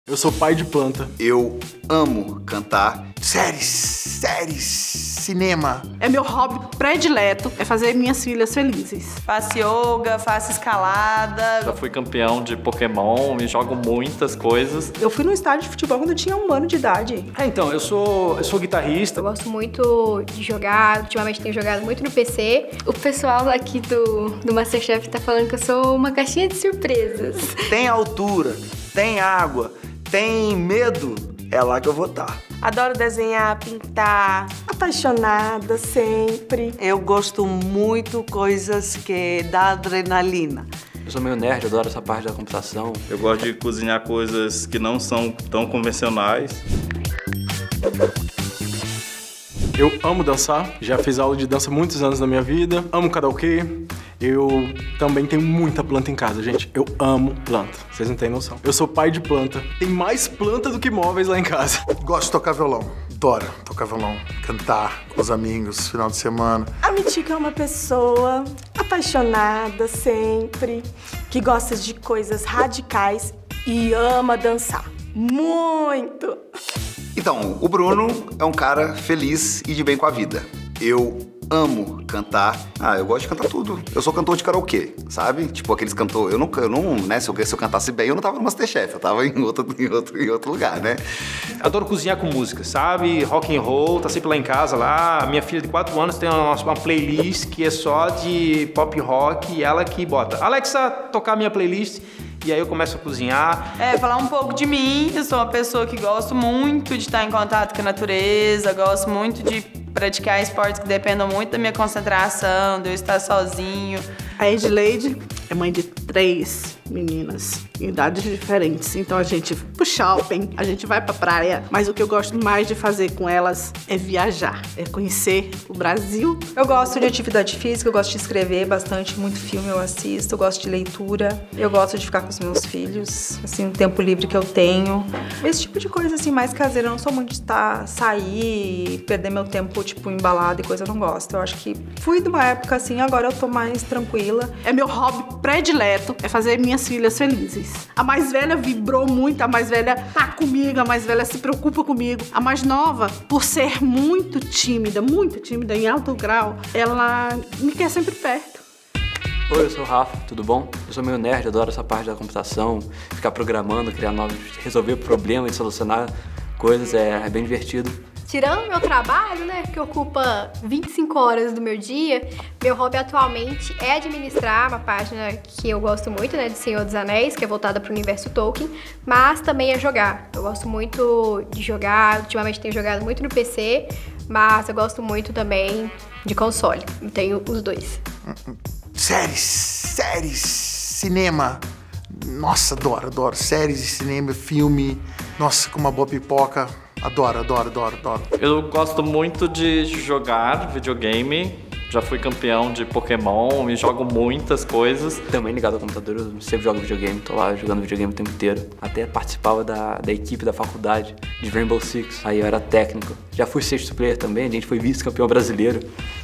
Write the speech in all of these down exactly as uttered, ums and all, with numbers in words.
Eu sou pai de planta. Eu amo cantar. Séries, séries, cinema. É meu hobby predileto, é fazer minhas filhas felizes. Faço yoga, faço escalada. Já fui campeão de Pokémon e jogo muitas coisas. Eu fui no estádio de futebol quando eu tinha um ano de idade. É, então, eu sou, eu sou guitarrista. Eu gosto muito de jogar, ultimamente tenho jogado muito no P C. O pessoal aqui do, do Masterchef tá falando que eu sou uma caixinha de surpresas. Tem altura, tem água, tem medo, é lá que eu vou estar. Adoro desenhar, pintar. Apaixonada sempre. Eu gosto muito coisas que dá adrenalina. Eu sou meio nerd, adoro essa parte da computação. Eu gosto de cozinhar coisas que não são tão convencionais. Eu amo dançar, já fiz aula de dança há muitos anos na minha vida. Amo karaokê. Eu também tenho muita planta em casa, gente. Eu amo planta, vocês não têm noção. Eu sou pai de planta. Tem mais planta do que móveis lá em casa. Gosto de tocar violão. Adoro tocar violão. Cantar com os amigos, final de semana. A Mitica é uma pessoa apaixonada sempre, que gosta de coisas radicais e ama dançar. Muito! Então, o Bruno é um cara feliz e de bem com a vida. Eu amo cantar. Ah, eu gosto de cantar tudo. Eu sou cantor de karaokê, sabe? Tipo, aqueles cantores... Eu não, eu não né? Se eu, se eu cantasse bem, eu não tava no Masterchef. Eu tava em outro, em outro, em outro lugar, né? Adoro cozinhar com música, sabe? Rock and roll, tá sempre lá em casa, lá. Minha filha de quatro anos tem uma, uma playlist que é só de pop rock e ela que bota. Alexa, tocar minha playlist. E aí eu começo a cozinhar. É, falar um pouco de mim. Eu sou uma pessoa que gosto muito de estar em contato com a natureza, gosto muito de praticar esportes que dependam muito da minha concentração, de eu estar sozinho. A Edileide é mãe de três meninas em idades diferentes. Então a gente vai pro shopping, a gente vai pra praia. Mas o que eu gosto mais de fazer com elas é viajar, é conhecer o Brasil. Eu gosto de atividade física, eu gosto de escrever bastante, muito filme eu assisto, eu gosto de leitura. Eu gosto de ficar com os meus filhos, assim, o tempo livre que eu tenho. Esse tipo de coisa, assim, mais caseira. Eu não sou muito de estar, sair, perder meu tempo, tipo, em balada e coisa, eu não gosto. Eu acho que fui de uma época assim, agora eu tô mais tranquila. É meu hobby predileto, é fazer minhas filhas felizes. A mais velha vibrou muito, a mais velha tá comigo, a mais velha se preocupa comigo. A mais nova, por ser muito tímida, muito tímida, em alto grau, ela me quer sempre perto. Oi, eu sou o Rafa, tudo bom? Eu sou meio nerd, adoro essa parte da computação, ficar programando, criar novos, resolver problemas, solucionar coisas, é, é bem divertido. Tirando meu trabalho, né, que ocupa vinte e cinco horas do meu dia, meu hobby atualmente é administrar uma página que eu gosto muito, né, de Senhor dos Anéis, que é voltada para o universo Tolkien, mas também é jogar. Eu gosto muito de jogar, ultimamente tenho jogado muito no P C, mas eu gosto muito também de console. Eu tenho os dois. Séries, séries, cinema. Nossa, adoro, adoro. Séries, cinema, filme. Nossa, com uma boa pipoca. Adoro, adoro, adoro, adoro. Eu gosto muito de jogar videogame. Já fui campeão de Pokémon e jogo muitas coisas. Também ligado ao computador, eu sempre jogo videogame, tô lá jogando videogame o tempo inteiro. Até participava da, da equipe da faculdade de Rainbow Six, aí eu era técnico. Já fui sexto player também, a gente foi vice-campeão brasileiro.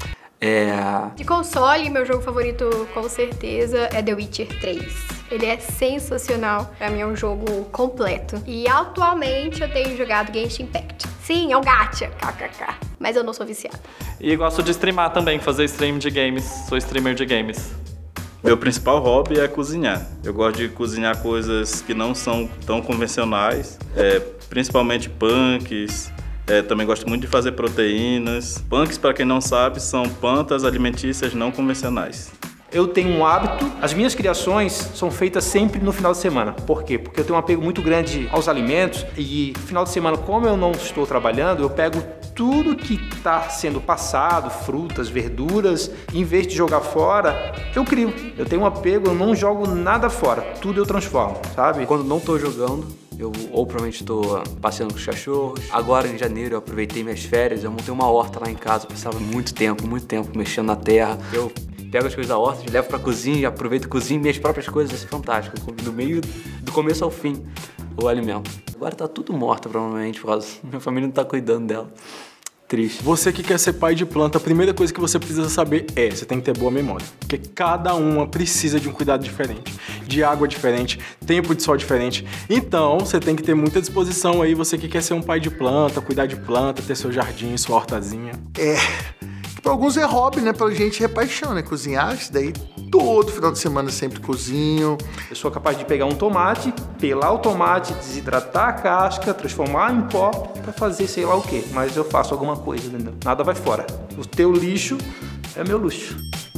É... De console, meu jogo favorito com certeza é The Witcher três. Ele é sensacional, pra mim é um jogo completo. E atualmente eu tenho jogado Genshin Impact. Sim, é um gacha, kkk. Mas eu não sou viciada. E gosto de streamar também, fazer stream de games. Sou streamer de games. Meu principal hobby é cozinhar. Eu gosto de cozinhar coisas que não são tão convencionais, é, principalmente punks. É, também gosto muito de fazer proteínas. Punks, para quem não sabe, são plantas alimentícias não convencionais. Eu tenho um hábito, as minhas criações são feitas sempre no final de semana. Por quê? Porque eu tenho um apego muito grande aos alimentos e final de semana, como eu não estou trabalhando, eu pego tudo que está sendo passado, frutas, verduras, em vez de jogar fora, eu crio. Eu tenho um apego, eu não jogo nada fora, tudo eu transformo, sabe? Quando não estou jogando, eu ou provavelmente estou passeando com os cachorros. Agora em janeiro eu aproveitei minhas férias, eu montei uma horta lá em casa, eu passava muito tempo, muito tempo mexendo na terra. Eu pego as coisas da horta, levo pra cozinha, aproveito cozinho, minhas próprias coisas, vai ser fantástico. Do meio, do começo ao fim, o alimento. Agora tá tudo morto, provavelmente, por causa minha família não tá cuidando dela. Triste. Você que quer ser pai de planta, a primeira coisa que você precisa saber é, você tem que ter boa memória. Porque cada uma precisa de um cuidado diferente, de água diferente, tempo de sol diferente. Então, você tem que ter muita disposição aí, você que quer ser um pai de planta, cuidar de planta, ter seu jardim, sua hortazinha. É, pra alguns é hobby, né? Pra gente é paixão, né? Cozinhar, isso daí todo final de semana sempre cozinho. Eu sou capaz de pegar um tomate, pelar o tomate, desidratar a casca, transformar em pó pra fazer sei lá o quê. Mas eu faço alguma coisa, entendeu? Nada vai fora. O teu lixo é meu luxo.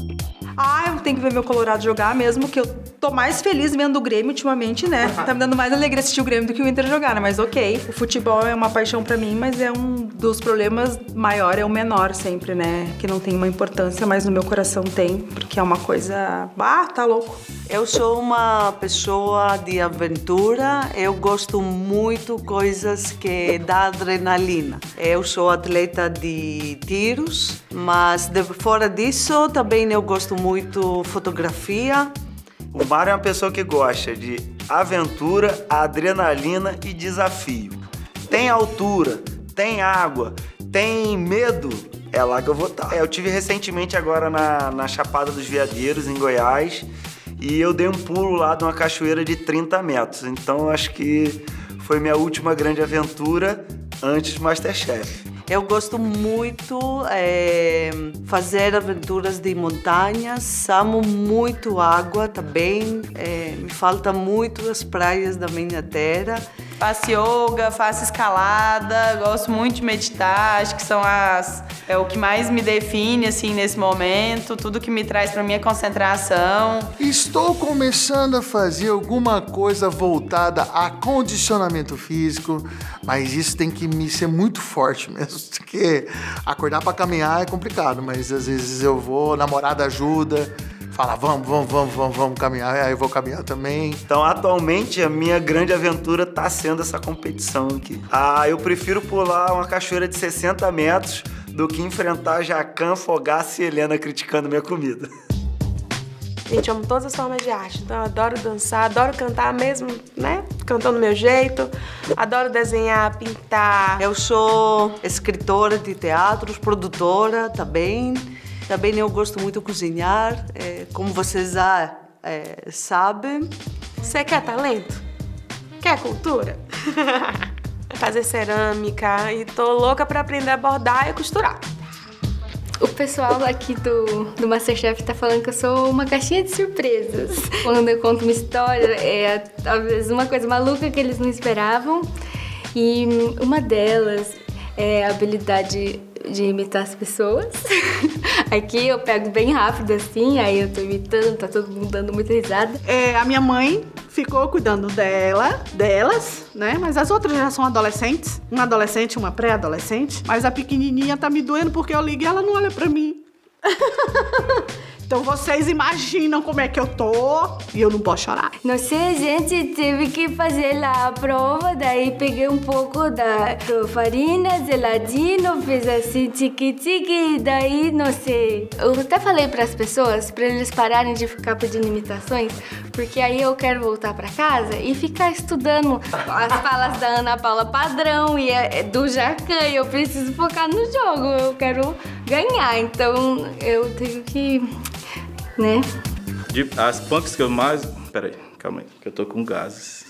Ah, eu tenho que ver meu Colorado jogar mesmo, que eu tô mais feliz vendo o Grêmio ultimamente, né? Tá me dando mais alegria assistir o Grêmio do que o Inter jogar, né? Mas ok, o futebol é uma paixão pra mim, mas é um dos problemas maior, é o menor sempre, né? Que não tem uma importância, mas no meu coração tem, porque é uma coisa... Ah, tá louco. Eu sou uma pessoa de aventura, eu gosto muito coisas que dá adrenalina. Eu sou atleta de tiros, mas de, fora disso também eu gosto muito fotografia. O Mário é uma pessoa que gosta de aventura, adrenalina e desafio. Tem altura, tem água, tem medo, é lá que eu vou estar. É, eu tive recentemente agora na, na Chapada dos Veadeiros, em Goiás, e eu dei um pulo lá de uma cachoeira de trinta metros. Então acho que foi minha última grande aventura antes do MasterChef. Eu gosto muito é, fazer aventuras de montanhas, amo muito água também, é, me falta muito as praias da minha terra. Faço yoga, faço escalada, gosto muito de meditar, acho que são as, é o que mais me define assim, nesse momento, tudo que me traz para minha concentração. Estou começando a fazer alguma coisa voltada a condicionamento físico, mas isso tem que me ser muito forte mesmo, porque acordar para caminhar é complicado, mas às vezes eu vou, a namorada ajuda, fala, vamos, vamos, vamos, vamos, vamos caminhar, aí eu vou caminhar também. Então, atualmente, a minha grande aventura tá sendo essa competição aqui. Ah, eu prefiro pular uma cachoeira de sessenta metros do que enfrentar Jacan, Fogaça e Helena criticando minha comida. Gente, eu amo todas as formas de arte, então eu adoro dançar, adoro cantar mesmo, né? Cantando do meu jeito, adoro desenhar, pintar. Eu sou escritora de teatros, produtora também. Também eu gosto muito de cozinhar, é, como vocês já é, sabem. Você quer talento? Quer cultura? Fazer cerâmica e tô louca pra aprender a bordar e costurar. O pessoal aqui do, do MasterChef tá falando que eu sou uma caixinha de surpresas. Quando eu conto uma história, é talvez uma coisa maluca que eles não esperavam. E uma delas é a habilidade de imitar as pessoas. Aqui eu pego bem rápido assim, aí eu tô imitando, tá todo mundo dando muita risada. É, a minha mãe ficou cuidando dela, delas, né? Mas as outras já são adolescentes. Uma adolescente, uma pré-adolescente. Mas a pequenininha tá me doendo porque eu ligo e ela não olha pra mim. Então vocês imaginam como é que eu tô e eu não posso chorar. Não sei, a gente teve que fazer lá a prova, daí peguei um pouco da farinha, geladinho, fiz assim, tique-tique, daí não sei. Eu até falei pras pessoas, pra eles pararem de ficar pedindo imitações, porque aí eu quero voltar pra casa e ficar estudando as falas da Ana Paula Padrão e do Jacan, e eu preciso focar no jogo, eu quero ganhar, então eu tenho que... né? De, as punks que eu mais... Peraí, calma aí, que eu tô com gases.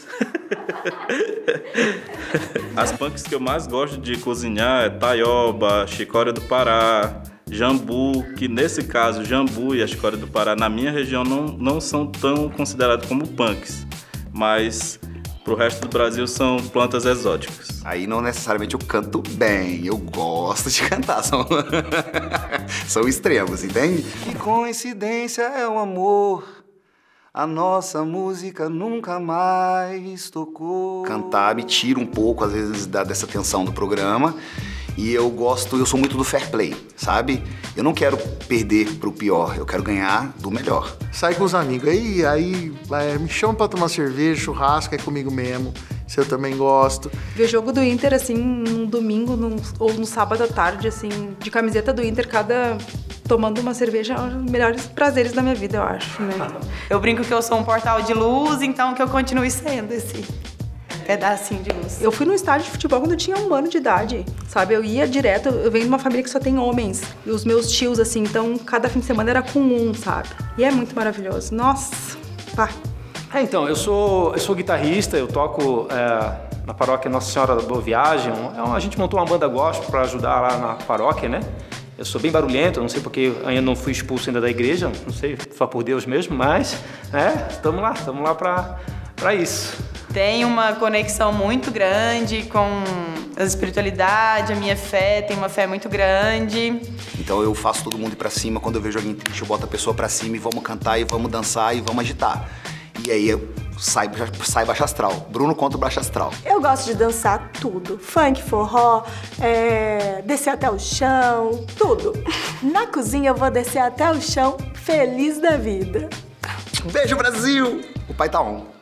As punks que eu mais gosto de cozinhar é taioba, chicória do Pará, jambu, que nesse caso, jambu e a chicória do Pará, na minha região, não, não são tão considerados como punks, mas pro resto do Brasil são plantas exóticas. Aí não necessariamente eu canto bem, eu gosto de cantar, são, são extremos, entende? Que coincidência é o amor, a nossa música nunca mais tocou. Cantar me tira um pouco, às vezes, da, dessa tensão do programa. E eu gosto, eu sou muito do fair play, sabe? Eu não quero perder pro pior, eu quero ganhar do melhor. Sai com os amigos, aí, aí é, me chama pra tomar cerveja, churrasco, é comigo mesmo. Isso eu também gosto. Ver jogo do Inter, assim, num domingo num, ou no sábado à tarde, assim, de camiseta do Inter, cada... tomando uma cerveja, é um dos melhores prazeres da minha vida, eu acho, né? Eu brinco que eu sou um portal de luz, então que eu continue sendo esse... pedacinho de luz. Eu fui num estádio de futebol quando eu tinha um ano de idade, sabe? Eu ia direto, eu venho de uma família que só tem homens. E os meus tios, assim, então cada fim de semana era com um, sabe? E é muito maravilhoso. Nossa, pá. É, então, eu sou, eu sou guitarrista, eu toco é, na paróquia Nossa Senhora da Boa Viagem. A gente montou uma banda gospel para ajudar lá na paróquia, né? Eu sou bem barulhento, não sei porque ainda não fui expulso ainda da igreja, não sei, só por Deus mesmo, mas, é, estamos lá, estamos lá para para isso. Tem uma conexão muito grande com a espiritualidade, a minha fé, tem uma fé muito grande. Então eu faço todo mundo ir pra cima, quando eu vejo alguém triste eu boto a pessoa pra cima e vamos cantar, e vamos dançar, e vamos agitar. E aí eu sai, sai baixo astral. Bruno contra o baixo astral. Eu gosto de dançar tudo. Funk, forró, é, descer até o chão, tudo. Na cozinha eu vou descer até o chão, feliz da vida. Beijo, Brasil! O pai tá on.